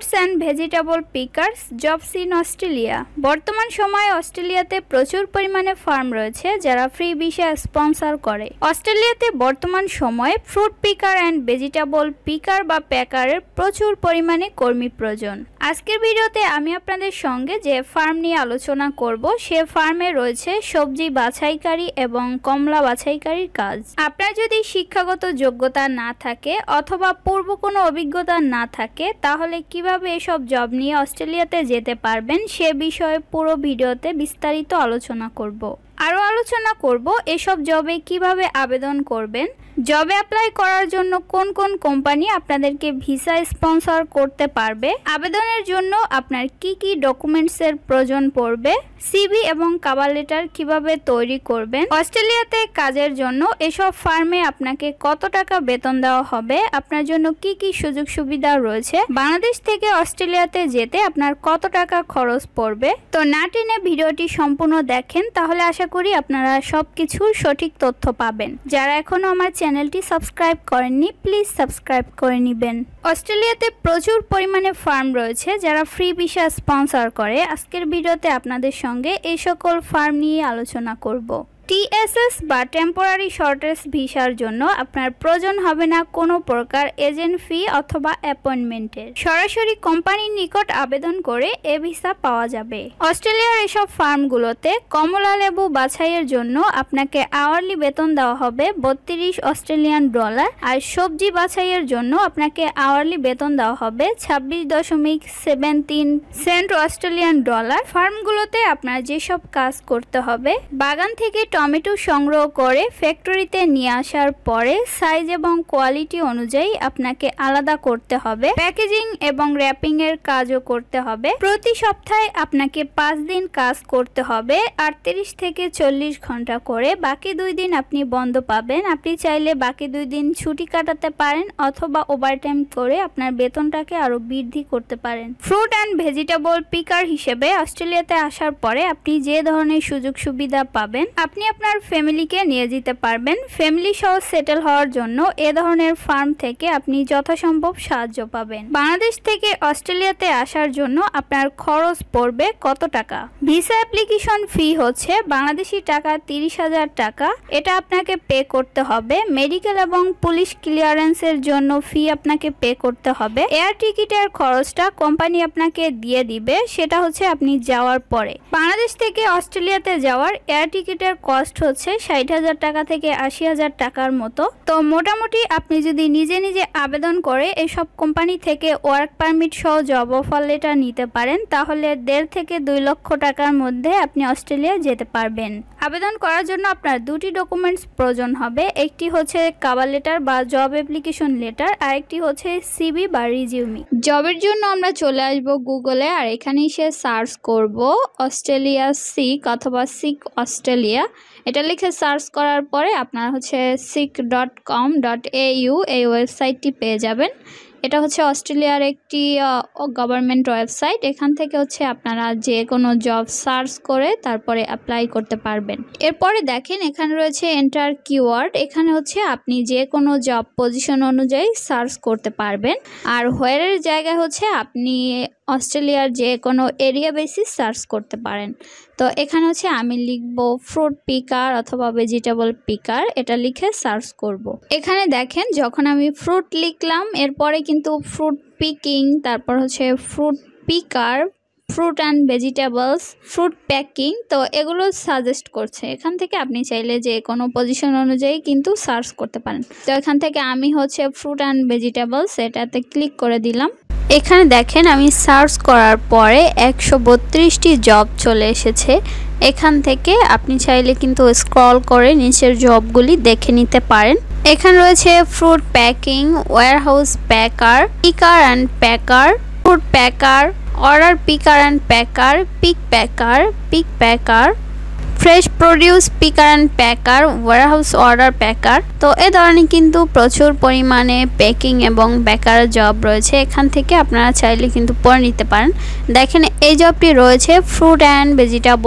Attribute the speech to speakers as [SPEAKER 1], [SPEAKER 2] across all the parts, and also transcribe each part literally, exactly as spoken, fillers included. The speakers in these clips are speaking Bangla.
[SPEAKER 1] Fruits and vegetable pickers jobs in Australia. বর্তমান সময়ে অস্ট্রেলিয়াতে প্রচুর পরিমাণে ফার্ম রয়েছে যারা ফ্রি ভিসা স্পন্সর করে। অস্ট্রেলিয়াতে বর্তমান সময়ে fruit picker and vegetable picker বা প্যাকারের প্রচুর পরিমাণে কর্মী প্রয়োজন। আজকের ভিডিওতে আমি আপনাদের সঙ্গে যে ফার্ম নিয়ে আলোচনা করব সে ফার্মে রয়েছে সবজি বাছাইকারী এবং কমলা বাছাইকারীর কাজ। আপনার যদি শিক্ষাগত যোগ্যতা না থাকে অথবা পূর্ব কোনো অভিজ্ঞতা না থাকে তাহলে কিভাবে এসব জব নিয়ে অস্ট্রেলিয়াতে যেতে পারবেন সে বিষয়ে পুরো ভিডিওতে বিস্তারিত আলোচনা করব। আরও আলোচনা করব এসব জবে কিভাবে আবেদন করবেন, জবে অ্যাপ্লাই করার জন্য কোন কোন কোম্পানি আপনাদেরকে ভিসা স্পন্সর করতে পারবে, আবেদনের জন্য আপনার কি কি ডকুমেন্টসের প্রয়োজন পড়বে, সিভি এবং কভার লেটার কিভাবে তৈরি করবেন, অস্ট্রেলিয়াতে কাজের জন্য এসব ফার্মে আপনাকে কত টাকা বেতন দেওয়া হবে, আপনার জন্য কি কি সুযোগ সুবিধা রয়েছে, বাংলাদেশ থেকে অস্ট্রেলিয়াতে যেতে আপনার কত টাকা খরচ পড়বে। তো না টেনে ভিডিওটি সম্পূর্ণ দেখেন, তাহলে আশা করি আপনারা সবকিছুর সঠিক তথ্য পাবেন। যারা এখনো আমার চ্যানেলটি সাবস্ক্রাইব করেননি প্লিজ সাবস্ক্রাইব করে নেবেন। অস্ট্রেলিয়াতে প্রচুর পরিমাণে ফার্ম রয়েছে যারা ফ্রি ভিসা স্পন্সর করে। আজকের ভিডিওতে আপনাদের সঙ্গে এই সকল ফার্ম নিয়ে আলোচনা করব। টিএসএস বা টেম্পোরারি শর্টেজ ভিসার জন্য আপনার প্রয়োজন হবে না কোনো প্রকার এজেন্ট ফি অথবা অ্যাপয়েন্টমেন্টের, সরাসরি কোম্পানির নিকট আবেদন করে এ ভিসা পাওয়া যাবে। অস্ট্রেলিয়ার এসব ফার্মগুলোতে কমলা লেবু বাছাইয়ের জন্য আপনাকে আওয়ারলি বেতন দেওয়া হবে বত্রিশ অস্ট্রেলিয়ান ডলার, আর সবজি বাছাইয়ের জন্য আপনাকে আওয়ারলি বেতন দেওয়া হবে ছাব্বিশ দশমিক সেভেন তিন সেন্ট অস্ট্রেলিয়ান ডলার। ফার্মগুলোতে আপনার যেসব কাজ করতে হবে, বাগান থেকে টমেটো সংগ্রহ করে ফ্যাক্টরিতে নিয়ে আসার পরে সাইজ এবং কোয়ালিটি অনুযায়ী আপনাকে আলাদা করতে হবে, প্যাকেজিং এবং র্যাপিং এর কাজও করতে হবে। প্রতি সপ্তাহে আপনাকে পাঁচ দিন কাজ করতে হবে আটত্রিশ থেকে চল্লিশ ঘন্টা করে, বাকি দুই দিন আপনি বন্ধ পাবেন। আপনি চাইলে বাকি দুই দিন ছুটি কাটাতে পারেন অথবা ওভারটাইম করে আপনার বেতনটাকে আরো বৃদ্ধি করতে পারেন। ফ্রুট অ্যান্ড ভেজিটেবল পিকার হিসেবে অস্ট্রেলিয়াতে আসার পরে আপনি যে ধরনের সুযোগ সুবিধা পাবেন, আপনি আপনার ফ্যামিলিকে নিয়ে যেতে পারবেন। ফ্যামিলি সহ সেটেল হওয়ার জন্য এ ধরনের ফার্ম থেকে আপনি যথাসম্ভব সাহায্য পাবেন। বাংলাদেশ থেকে অস্ট্রেলিয়াতে আসার জন্য আপনার খরচ পড়বে কত টাকা? ভিসা অ্যাপ্লিকেশন ফি হচ্ছে বাংলাদেশি টাকা তিরিশ হাজার টাকা, এটা আপনাকে পে করতে হবে। মেডিকেল এবং পুলিশ ক্লিয়ারেন্সের জন্য ফি আপনাকে পে করতে হবে। এয়ার টিকিটের খরচটা কোম্পানি আপনাকে দিয়ে দিবে, সেটা হচ্ছে আপনি যাওয়ার পরে। বাংলাদেশ থেকে অস্ট্রেলিয়াতে যাওয়ার এয়ার টিকিটের কস্ট হচ্ছে ষাট হাজার টাকা থেকে আশি হাজার টাকার মতো। তো মোটামুটি আপনি যদি নিজে নিজে আবেদন করে এসব কোম্পানি থেকে ওয়ার্ক পারমিট সহ জব অফার লেটার নিতে পারেন তাহলে দেড় থেকে দুই লক্ষ টাকার মধ্যে আপনি অস্ট্রেলিয়া যেতে পারবেন। আবেদন করার জন্য আপনার দুটি ডকুমেন্টস প্রয়োজন হবে, একটি হচ্ছে কভার লেটার বা জব অ্যাপ্লিকেশন লেটার, আর একটি হচ্ছে সিভি বা রিজিউমি। জবের জন্য আমরা চলে আসব গুগলে, আর এখানে এসে সার্চ করব অস্ট্রেলিয়া সিক অথবা সিক অস্ট্রেলিয়া। এটা লিখে সার্চ করার পরে আপনারা হচ্ছে Seek dot com dot A U এই ওয়েবসাইটটি পেয়ে যাবেন। এটা হচ্ছে অস্ট্রেলিয়ার একটি গভর্নমেন্ট ওয়েবসাইট। এখান থেকে হচ্ছে আপনারা যে কোনো জব সার্চ করে তারপরে অ্যাপ্লাই করতে পারবেন। এরপরে দেখেন এখানে রয়েছে এন্টার কিওয়ার্ড, এখানে হচ্ছে আপনি যে কোনো জব পজিশন অনুযায়ী সার্চ করতে পারবেন। আর হোয়ারের জায়গায় হচ্ছে আপনি অস্ট্রেলিয়ার যে কোনো এরিয়া বেসিস সার্চ করতে পারেন। তো এখানে হচ্ছে আমি লিখব ফ্রুট পিকার অথবা ভেজিটেবল পিকার, এটা লিখে সার্চ করব। এখানে দেখেন যখন আমি ফ্রুট লিখলাম এরপরে কিন্তু ফ্রুট পিকিং, তারপর হচ্ছে fruit picker, fruit and vegetables, fruit packing, তো এগুলো সাজেস্ট করছে। এখান থেকে আপনি চাইলে যে কোনো পজিশন অনুযায়ী কিন্তু সার্চ করতে পারেন। তো এখান থেকে আমি হচ্ছে ফ্রুট অ্যান্ড ভেজিটেবলস এটাতে ক্লিক করে দিলাম। এখানে দেখেন আমি সার্চ করার পরে একশো বত্রিশটি জব চলে এসেছে। এখান থেকে আপনি চাইলে কিন্তু স্ক্রল করে নিচের জবগুলি দেখে নিতে পারেন। এখানে রয়েছে fruit packing, warehouse packer, picker and packer, fruit packer, order picker and packer, pick packer, pick packer, fresh produce picker and packer, warehouse order packer. তো এ ধরনের কিন্তু প্রচুর পরিমাণে প্যাকিং এবং প্যাকার জব রয়েছে, এখান থেকে আপনারা চাইলে কিন্তু পড়ে নিতে পারেন। দেখেন এই জবটি রয়েছে fruit and vegetable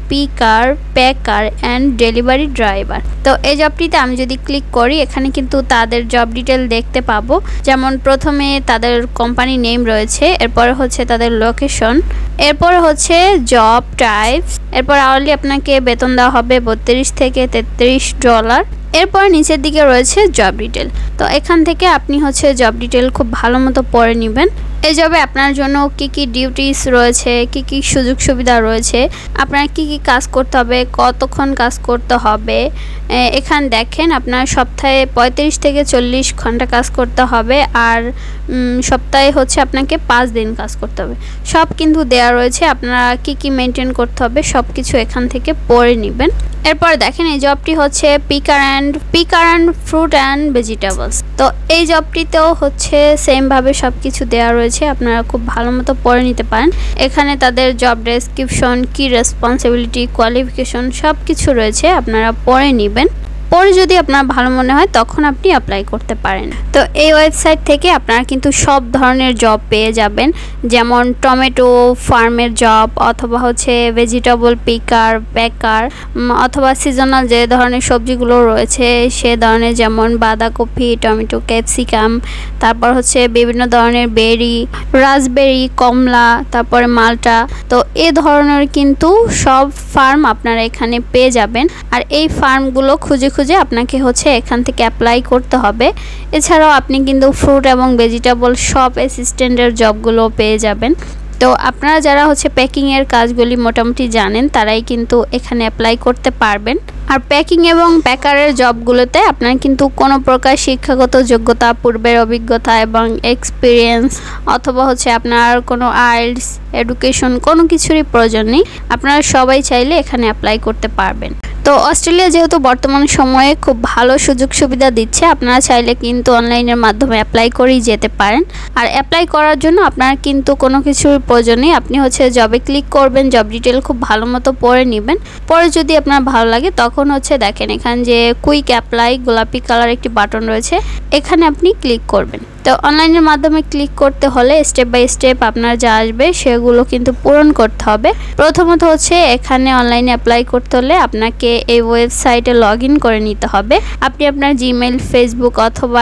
[SPEAKER 1] picker, packer and delivery driver. তো এই জবটিতে আমি যদি ক্লিক করি এখানে কিন্তু তাদের জব ডিটেল দেখতে পাবো। যেমন প্রথমে তাদের কোম্পানি নেম রয়েছে, এরপরে হচ্ছে তাদের লোকেশন, এরপরে হচ্ছে জব টাইপস, এরপর আওয়ারলি আপনাকে বেতন দেওয়া হবে বত্রিশ থেকে তেত্রিশ ডলার। এরপর নিচের দিকে রয়েছে জব ডিটেল। তো এখান থেকে আপনি হচ্ছে জব ডিটেল খুব ভালো মতো পড়ে নেবেন। এই জবে আপনার জন্য কি কি ডিউটিস রয়েছে, কি কি সুযোগ সুবিধা রয়েছে, আপনার কি কি কাজ করতে হবে, কতক্ষণ কাজ করতে হবে। এখান দেখেন আপনার সপ্তাহে পঁয়ত্রিশ থেকে চল্লিশ ঘন্টা কাজ করতে হবে, আর সপ্তাহে হচ্ছে আপনাকে পাঁচ দিন কাজ করতে হবে। সব কিন্তু দেয়া রয়েছে, আপনারা কি কি মেনটেন করতে হবে সব কিছু এখান থেকে পড়ে নেবেন। এরপর দেখেন এই জবটি হচ্ছে picker and picker and fruit and vegetables. তো এই জবটিতেও হচ্ছে সেমভাবে সব কিছু দেওয়া রয়েছে, আপনারা খুব ভালো মতো পড়ে নিতে পারেন। এখানে তাদের জব ডেসক্রিপশন, কি রেসপন্সিবিলিটি, কোয়ালিফিকেশন সব কিছু রয়েছে, আপনারা পড়ে নেবেন। পরে যদি আপনার ভালো মনে হয় তখন আপনি অ্যাপ্লাই করতে পারেন। তো এই ওয়েবসাইট থেকে আপনারা কিন্তু সব ধরনের জব পেয়ে যাবেন, যেমন টমেটো ফার্মের জব, অথবা হচ্ছে ভেজিটেবল পিকার, প্যাকার, অথবা সিজনাল যে ধরনের সবজিগুলো রয়েছে সে ধরনের, যেমন বাঁধাকপি, টমেটো, ক্যাপসিকাম, তারপর হচ্ছে বিভিন্ন ধরনের বেরি, রাসবেরি, কমলা, তারপরে মালটা। তো এ ধরনের কিন্তু সব ফার্ম আপনারা এখানে পেয়ে যাবেন। আর এই ফার্মগুলো খুঁজে খুঁজে আপনাকে হচ্ছে এখান থেকে অ্যাপ্লাই করতে হবে। এছাড়াও আপনি কিন্তু ফ্রুট এবং ভেজিটেবল শপ অ্যাসিস্ট্যান্টের জবগুলো পেয়ে যাবেন। তো আপনারা যারা হচ্ছে প্যাকিংয়ের কাজগুলি মোটামুটি জানেন তারাই কিন্তু এখানে অ্যাপ্লাই করতে পারবেন। আর প্যাকিং এবং প্যাকারের জবগুলোতে আপনার কিন্তু কোনো প্রকার শিক্ষাগত যোগ্যতা, পূর্বের অভিজ্ঞতা এবং এক্সপিরিয়েন্স, অথবা হচ্ছে আপনার কোনো আইএলটিএস এডুকেশন কোনো কিছুরই প্রয়োজন নেই। আপনারা সবাই চাইলে এখানে অ্যাপ্লাই করতে পারবেন। তো অস্ট্রেলিয়া যেহেতু বর্তমান সময়ে খুব ভালো সুযোগ সুবিধা দিচ্ছে, আপনারা চাইলে কিন্তু অনলাইনের মাধ্যমে অ্যাপ্লাই করেই যেতে পারেন। আর অ্যাপ্লাই করার জন্য আপনার কিন্তু কোনো কিছুর প্রয়োজন নেই, আপনি হচ্ছে জবে ক্লিক করবেন, জব ডিটেল খুব ভালো মতো পড়ে নেবেন। পরে যদি আপনার ভালো লাগে তখন হচ্ছে দেখেন এখানে যে কুইক অ্যাপ্লাই গোলাপি কালার একটি বাটন রয়েছে, এখানে আপনি ক্লিক করবেন। তো অনলাইনের মাধ্যমে ক্লিক করতে হলে স্টেপ বাই স্টেপ আপনার যা আসবে সেগুলো কিন্তু পূরণ করতে হবে। প্রথমত হচ্ছে এখানে অনলাইনে অ্যাপ্লাই করতে হলে আপনাকে এই ওয়েবসাইটে লগ ইন করে নিতে হবে। আপনি আপনার জিমেইল, ফেসবুক অথবা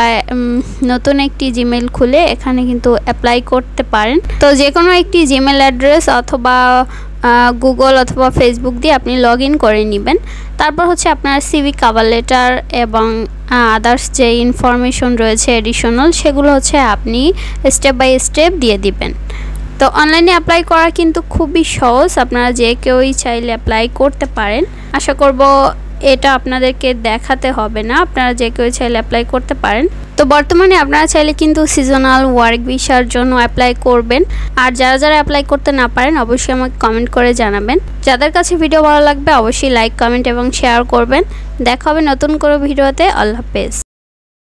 [SPEAKER 1] নতুন একটি জিমেইল খুলে এখানে কিন্তু অ্যাপ্লাই করতে পারেন। তো যে কোনো একটি জিমেইল অ্যাড্রেস অথবা গুগল অথবা ফেসবুক দিয়ে আপনি লগ ইন করে নেবেন। তারপর হচ্ছে আপনার সিভি, কভার লেটার এবং আদার্স যে ইনফরমেশন রয়েছে এডিশনাল, সেগুলো হচ্ছে আপনি স্টেপ বাই স্টেপ দিয়ে দিবেন। তো অনলাইনে অ্যাপ্লাই করা কিন্তু খুবই সহজ, আপনারা যে কেউই চাইলে অ্যাপ্লাই করতে পারেন। আশা করব এটা আপনাদেরকে দেখাতে হবে না, আপনারা যে কেউ চাইলে অ্যাপ্লাই করতে পারেন। তো বর্তমানে আপনারা চাইলে কিন্তু সিজনাল ওয়ার্ক ভিসার জন্য অ্যাপ্লাই করবেন। আর যারা যারা অ্যাপ্লাই করতে না পারেন অবশ্যই আমাকে কমেন্ট করে জানাবেন। যাদের কাছে ভিডিও ভালো লাগবে অবশ্যই লাইক, কমেন্ট এবং শেয়ার করবেন। দেখা হবে নতুন কোনো ভিডিওতে। আল্লাহ হাফেজ।